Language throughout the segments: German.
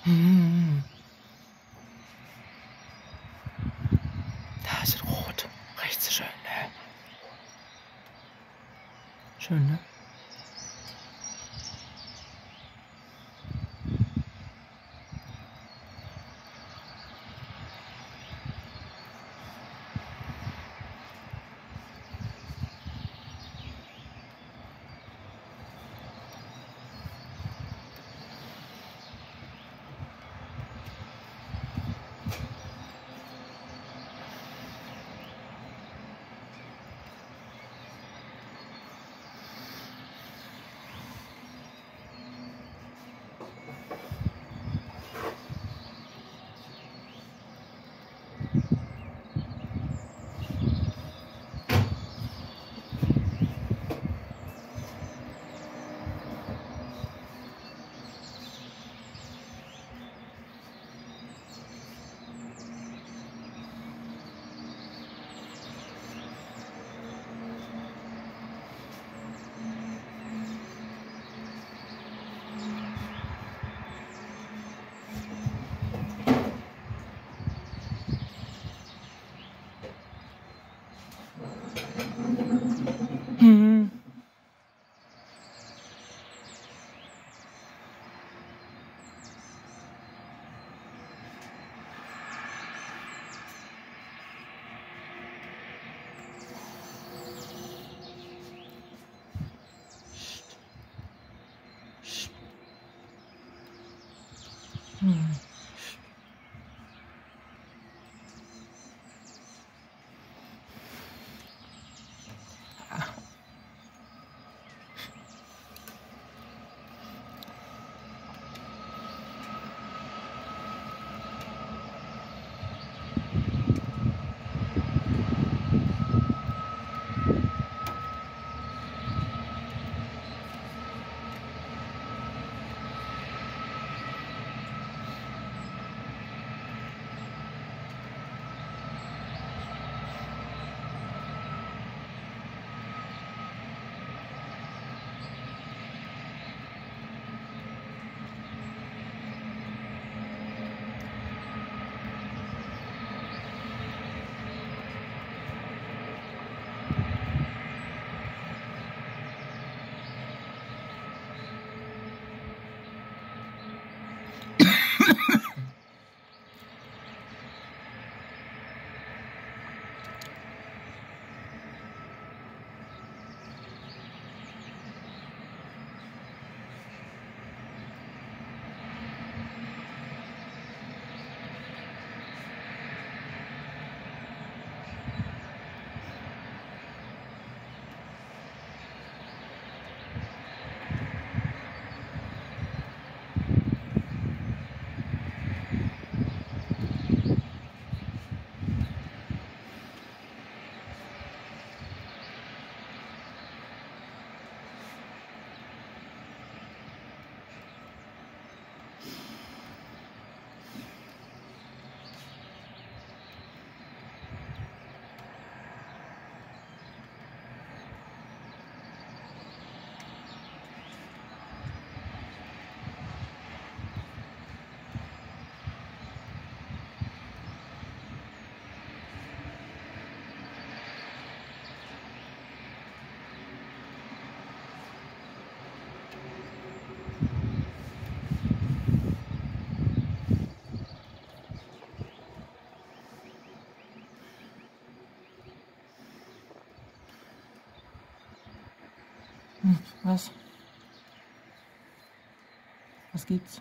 Hm. Da ist rot. Rechts schön, ne? Schön, ne? Hm. Hm. Was? Was gibt's?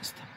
ist da?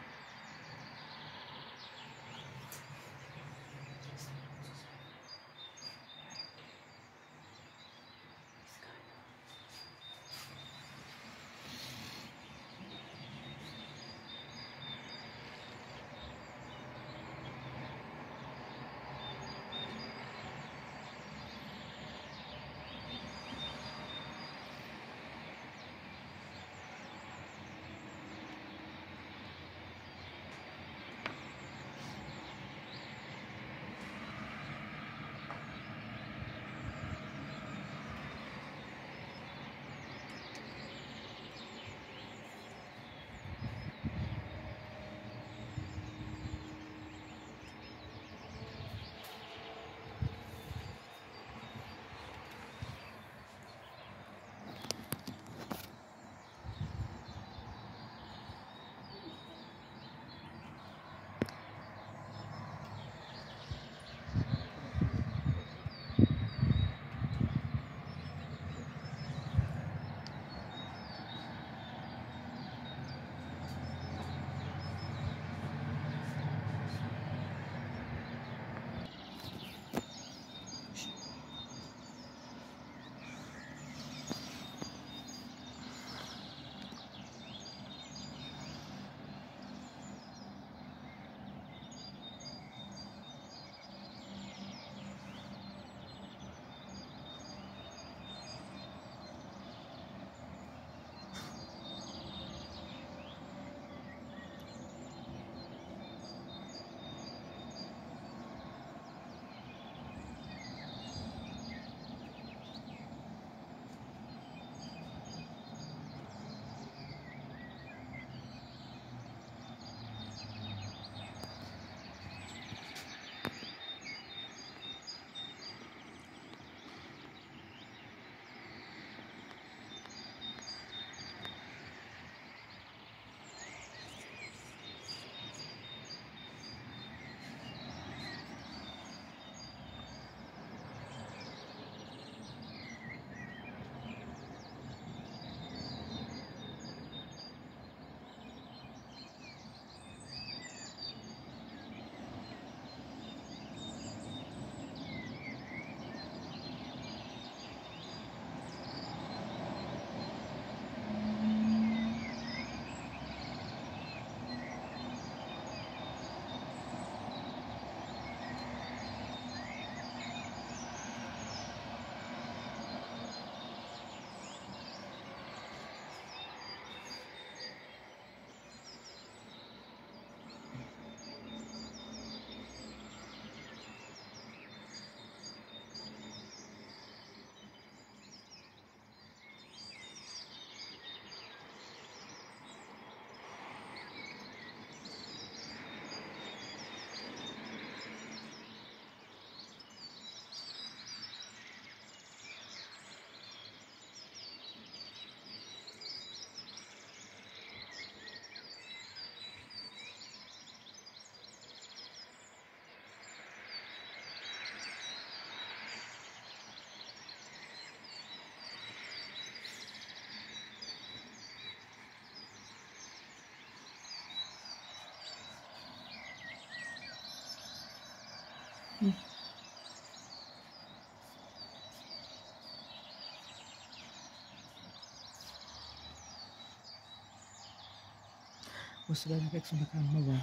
Musst du leider wechseln, da kam Mauer.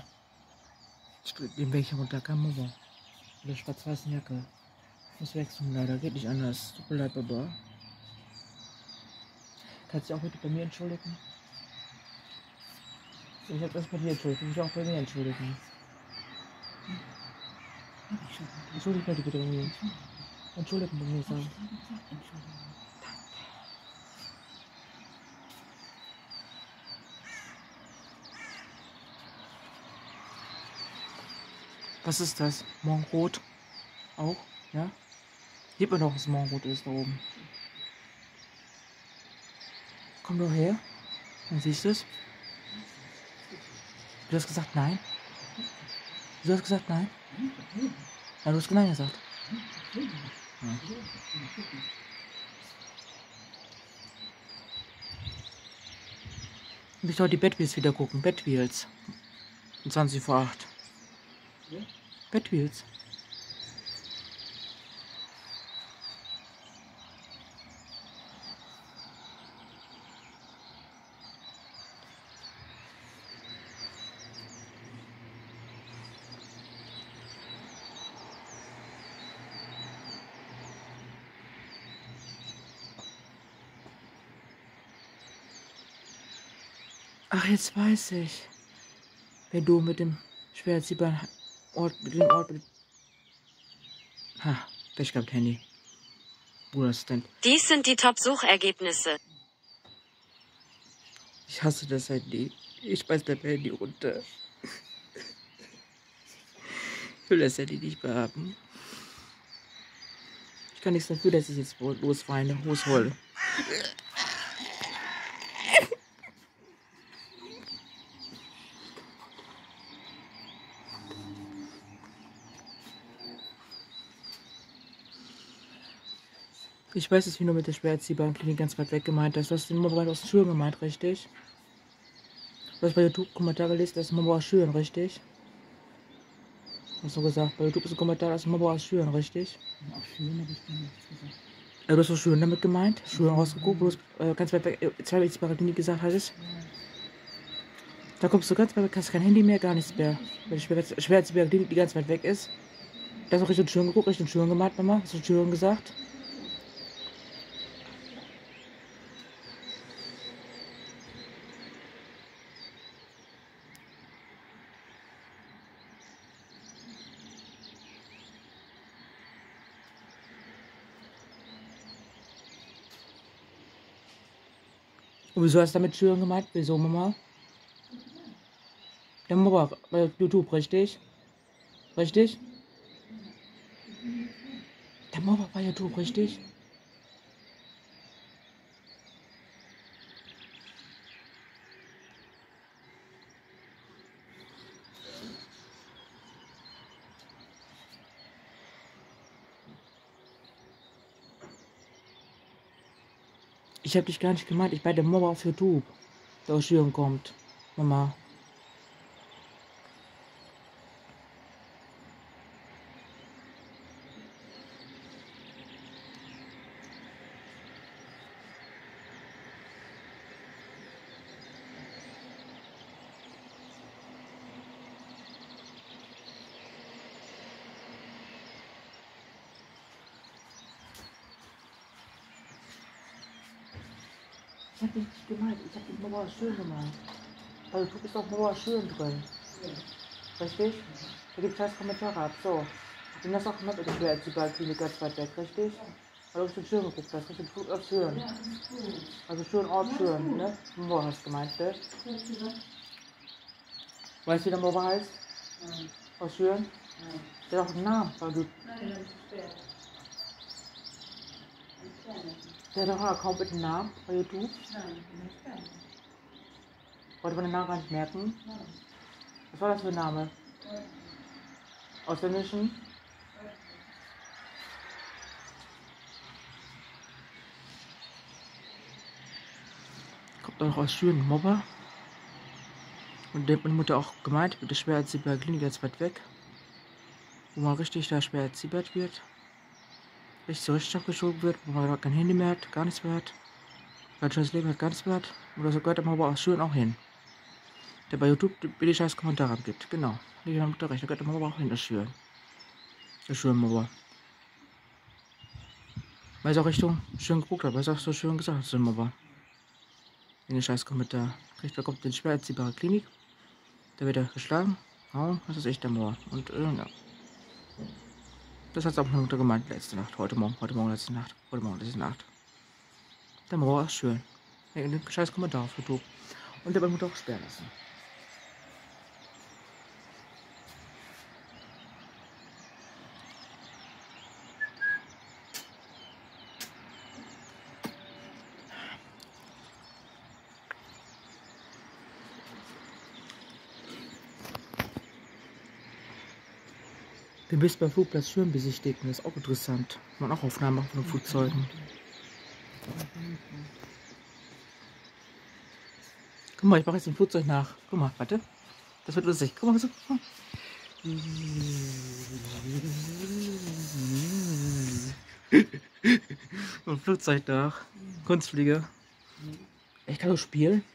Den welcher runter kam Mauer. Mit der schwarz-weißen Jacke. Muss wechseln, leider. Geht nicht anders. Tut mir leid, Baba. Kannst du dich auch bitte bei mir entschuldigen? Ich hab das bei dir entschuldigt. Ich will mich auch bei mir entschuldigen. Entschuldige bitte bei mir. Entschuldigen bei mir sagen. Was ist das? Morgenrot? Auch? Ja? Gib mir doch, was Morgenrot ist da oben. Komm doch her. Dann siehst du es. Du hast gesagt nein. Du hast gesagt nein. Ja, du hast nein gesagt. Ja. Und ich soll die Bad Wheels wieder gucken. Bad Wheels. Um 20 vor 8. Ja? Bad Wheels. Ach, jetzt weiß ich. Wenn du mit dem schwerziehbaren Ort, Ha, Pech gehabt, Handy. Bruder-Assistent. Dies sind die Top-Suchergebnisse. Ich hasse das Handy. Ich beiß beim Handy runter. Ich will das Handy nicht mehr haben. Ich kann nichts dafür, dass ich jetzt losweine, losheule. Ich weiß es, wie nur mit der schwerziehbaren Klinik ganz weit weg gemeint ist. Du hast den Mobile aus den Schulen gemeint, richtig? Du hast bei YouTube Kommentare gelesen, das ist Mobile aus Schüren, richtig? Hast du gesagt, bei YouTube ist ein Kommentar, das ist Mobile aus Schüren, richtig? Ja, auch schön, habe ich gar nichts gesagt. Du hast auch Schulen damit gemeint? Schulen rausgeguckt, wo du ganz weit weg, schwerziehbare Klinik gesagt hattest? Da kommst du ganz weit weg, hast kein Handy mehr, gar nichts mehr. Weil die schwerziehbare Klinik, die ganz weit weg ist. Da hast du Richtung Schulen geguckt, Richtung Schulen gemeint, Mama? Hast du Schulen gesagt? Und wieso hast du damit Schüren gemeint? Wieso, Mama? Der Mama bei YouTube, richtig? Richtig? Der Mama bei YouTube, richtig? Ich hab dich gar nicht gemeint, ich bei der Mama auf YouTube, der aus Schüren kommt. Mama. Ich hab dich nicht gemeint, ich hab die Mama schön gemeint. Bei YouTube ist auch Mama schön drin. Ja. Richtig? Da gibt es heiß Kommentare ab. So. Und das auch mit der Schwerziehbare-Klinik ganz weit weg, richtig? Weil du auf den Schirm geguckt hast, richtig gut auf Schirm. Ja, ist gut. Also schön Ort schön, ne? Mama hast gemeint, ne? Weißt du, wie der Mama heißt? Nein. Aus Schüren? Nein. Der hat auch einen Namen, weil du. Nein, das ist schwer. Der hat doch einen Account mit dem Namen bei YouTube. Nein, das ist schwer. Wollte man den Namen gar nicht merken. Nein. Was war das für ein Name? Ausländischen? Kommt doch aus Schüren, Mobber. Und der hat meine Mutter auch gemeint, mit der schwer erziehbaren Klinik ganz weit weg. Wo man richtig da schwer erziehbart wird. Richtig so richtig abgeschoben wird, wo man kein Handy mehr hat, gar nichts mehr hat. Kein scheiß Leben hat, gar nichts mehr hat. Oder so gehört der Mobber aus Schüren auch hin. Der bei YouTube die scheiß Kommentare abgibt. Genau. Die haben da recht, da gehört der Mobber auch hin, das Schüren. Der Schüren-Mobber. Weil es auch Richtung schön geguckt hat, weil es auch so schön gesagt hat, so ein Mobber. In den scheiß Kommentar. Da kommt die schwer erziehbare Klinik. Da wird er geschlagen. Oh, das ist echt der Mobber. Und ja. Das hat auch meine Mutter gemeint letzte Nacht. Heute Morgen, letzte Nacht. Heute Morgen, letzte Nacht. Der Mobber ist schön. In den scheiß Kommentar auf YouTube. Und der bei Mutter auch sperren lassen. Du bist beim Flugplatz schön besichtigt. Das ist auch interessant. Man auch Aufnahmen machen von Flugzeugen. Guck mal, ich mache jetzt ein Flugzeug nach. Guck mal, warte. Das wird lustig. Guck mal, so. Guck mal. Ein Flugzeug nach. Kunstflieger. Ich kann doch spielen.